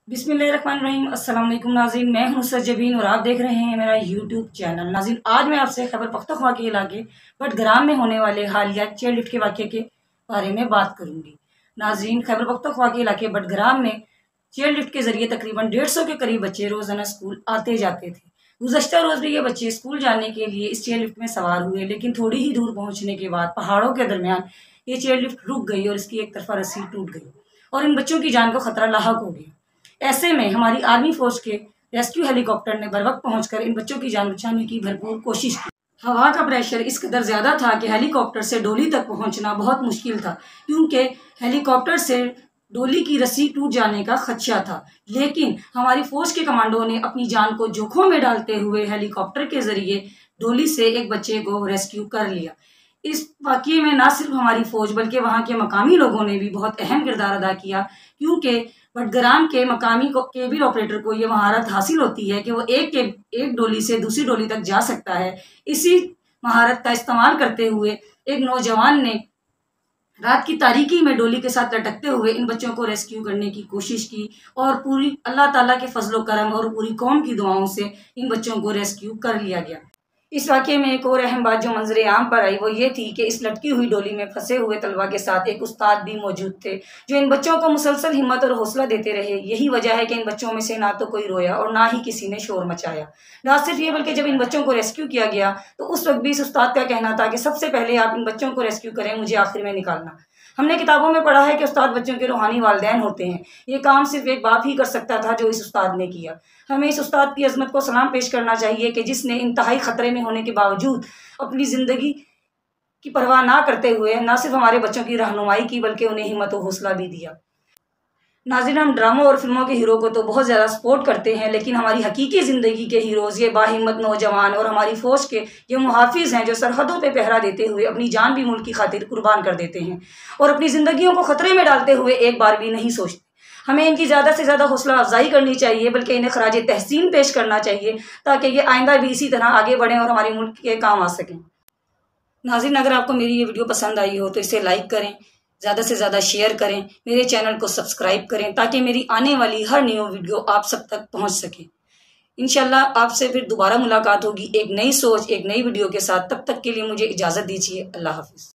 बिस्मिल्लाहिर्रहमानिर्रहीम। अस्सलाम वालेकुम नाज़रीन, मैं हूं नुसरत जबीन और आप देख रहे हैं मेरा यूट्यूब चैनल। नाज़रीन, आज मैं आपसे खैबर पख्तूनख्वा के इलाके बडग्राम में होने वाले हालिया चेयर लिफ्ट के वाक़े के बारे में बात करूंगी। नाज़रीन, खैबर पख्तूनख्वा के इलाके बडग्राम में चेयर लिफ्ट के जरिए तकरीबन 150 के करीब बच्चे रोजाना स्कूल आते जाते थे। गुज़श्ता रोज भी ये बच्चे स्कूल जाने के लिए इस चेयर लिफ्ट में सवार हुए, लेकिन थोड़ी ही दूर पहुंचने के बाद पहाड़ों के दरमियान ये चेयर लिफ्ट रुक गई और इसकी एक तरफा रस्सी टूट गई और इन बच्चों की जान को खतरा लाहक हो गया। ऐसे में हमारी आर्मी फोर्स के रेस्क्यू हेलीकॉप्टर ने बरवक्त पहुंचकर इन बच्चों की जान बचाने की भरपूर कोशिश की। हवा का प्रेशर इस कदर ज्यादा था कि हेलीकॉप्टर से डोली तक पहुंचना बहुत मुश्किल था, क्योंकि हेलीकॉप्टर से डोली की रस्सी टूट जाने का खदशा था। लेकिन हमारी फौज के कमांडो ने अपनी जान को जोखों में डालते हुए हेलीकॉप्टर के जरिए डोली से एक बच्चे को रेस्क्यू कर लिया। इस वाकये में न सिर्फ हमारी फौज बल्कि वहां के मकामी लोगों ने भी बहुत अहम किरदार अदा किया, क्योंकि बडग्राम के मकामी केबल ऑपरेटर को ये महारत हासिल होती है कि वो एक डोली से दूसरी डोली तक जा सकता है। इसी महारत का इस्तेमाल करते हुए एक नौजवान ने रात की तारीकी में डोली के साथ लटकते हुए इन बच्चों को रेस्क्यू करने की कोशिश की और पूरी अल्लाह ताला के फजलो करम और पूरी कौम की दुआओं से इन बच्चों को रेस्क्यू कर लिया गया। इस वाक़ये में एक और अहम बात जो मंजरे आम पर आई वो ये थी कि इस लटकी हुई डोली में फंसे हुए तलबा के साथ एक उस्ताद भी मौजूद थे, जो इन बच्चों को मुसलसल हिम्मत और हौसला देते रहे। यही वजह है कि इन बच्चों में से ना तो कोई रोया और ना ही किसी ने शोर मचाया। ना सिर्फ ये बल्कि जब इन बच्चों को रेस्क्यू किया गया तो उस वक्त भी इस उस्ताद का कहना था कि सबसे पहले आप इन बच्चों को रेस्क्यू करें, मुझे आखिर में निकालना। हमने किताबों में पढ़ा है कि उस्ताद बच्चों के रूहानी वालिदैन होते हैं। ये काम सिर्फ एक बाप ही कर सकता था जो इस उस्ताद ने किया। हमें इस उस्ताद की अजमत को सलाम पेश करना चाहिए कि जिसने इंतहाई खतरे में होने के बावजूद अपनी ज़िंदगी की परवाह ना करते हुए न सिर्फ हमारे बच्चों की रहनुमाई की बल्कि उन्हें हिम्मत और हौसला भी दिया। नाज़रीन, हम ड्रामों और फिल्मों के हीरो को तो बहुत ज़्यादा सपोर्ट करते हैं, लेकिन हमारी हकीकी ज़िंदगी के हीरोज़ ये बाहिम्मत नौजवान और हमारी फ़ौज के ये मुहाफ़िज़ हैं जो सरहदों पे पहरा देते हुए अपनी जान भी मुल्क की खातिर कुर्बान कर देते हैं और अपनी ज़िंदगियों को ख़तरे में डालते हुए एक बार भी नहीं सोचते। हमें इनकी ज़्यादा से ज़्यादा हौसला अफजाई करनी चाहिए, बल्कि इन्हें खराज तहसीन पेश करना चाहिए ताकि ये आइंदा भी इसी तरह आगे बढ़ें और हमारे मुल्क के काम आ सकें। नाज़रीन, अगर आपको मेरी ये वीडियो पसंद आई हो तो इसे लाइक करें, ज़्यादा से ज़्यादा शेयर करें, मेरे चैनल को सब्सक्राइब करें ताकि मेरी आने वाली हर न्यू वीडियो आप सब तक पहुंच सके। इंशाल्लाह आपसे फिर दोबारा मुलाकात होगी एक नई सोच, एक नई वीडियो के साथ। तब तक के लिए मुझे इजाज़त दीजिए। अल्लाह हाफिज़।